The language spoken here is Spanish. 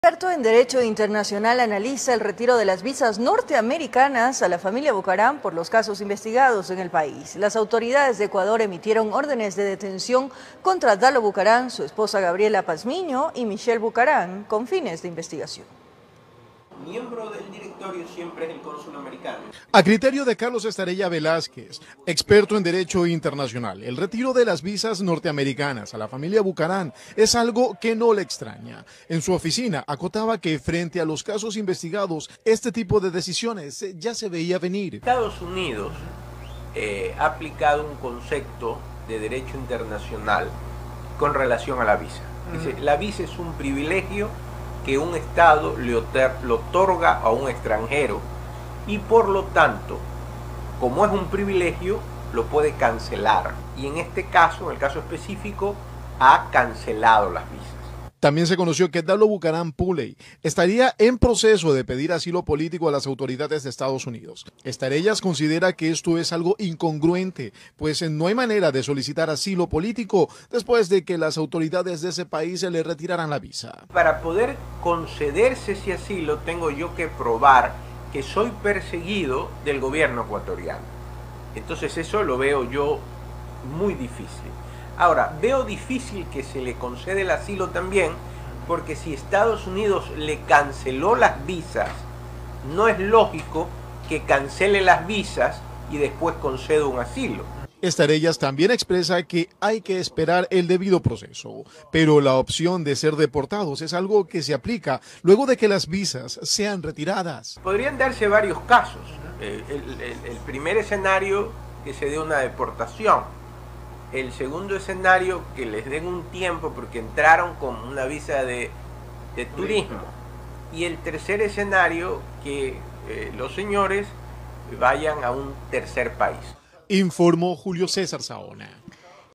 Experto en Derecho Internacional analiza el retiro de las visas norteamericanas a la familia Bucaram por los casos investigados en el país. Las autoridades de Ecuador emitieron órdenes de detención contra Dalo Bucaram, su esposa Gabriela Pazmiño y Michelle Bucaram con fines de investigación. Miembro del directorio siempre es el cónsul americano. A criterio de Carlos Estarella Velázquez, experto en Derecho Internacional, el retiro de las visas norteamericanas a la familia Bucaram es algo que no le extraña. En su oficina acotaba que frente a los casos investigados, este tipo de decisiones ya se veía venir. Estados Unidos ha aplicado un concepto de derecho internacional con relación a la visa. Dice, la visa es un privilegio que un Estado le otorga a un extranjero y por lo tanto, como es un privilegio, lo puede cancelar. Y en este caso, en el caso específico, ha cancelado las visas. También se conoció que Dalo Bucaram Puley estaría en proceso de pedir asilo político a las autoridades de Estados Unidos. Estarellas considera que esto es algo incongruente, pues no hay manera de solicitar asilo político después de que las autoridades de ese país se le retiraran la visa. Para poder concederse ese asilo, tengo yo que probar que soy perseguido del gobierno ecuatoriano. Entonces eso lo veo yo muy difícil. Ahora, veo difícil que se le conceda el asilo también, porque si Estados Unidos le canceló las visas, no es lógico que cancele las visas y después conceda un asilo. Estarellas también expresa que hay que esperar el debido proceso, pero la opción de ser deportados es algo que se aplica luego de que las visas sean retiradas. Podrían darse varios casos. El primer escenario, que se dé una deportación. El segundo escenario, que les den un tiempo porque entraron con una visa de turismo. Y el tercer escenario, que los señores vayan a un tercer país. Informó Julio César Saona.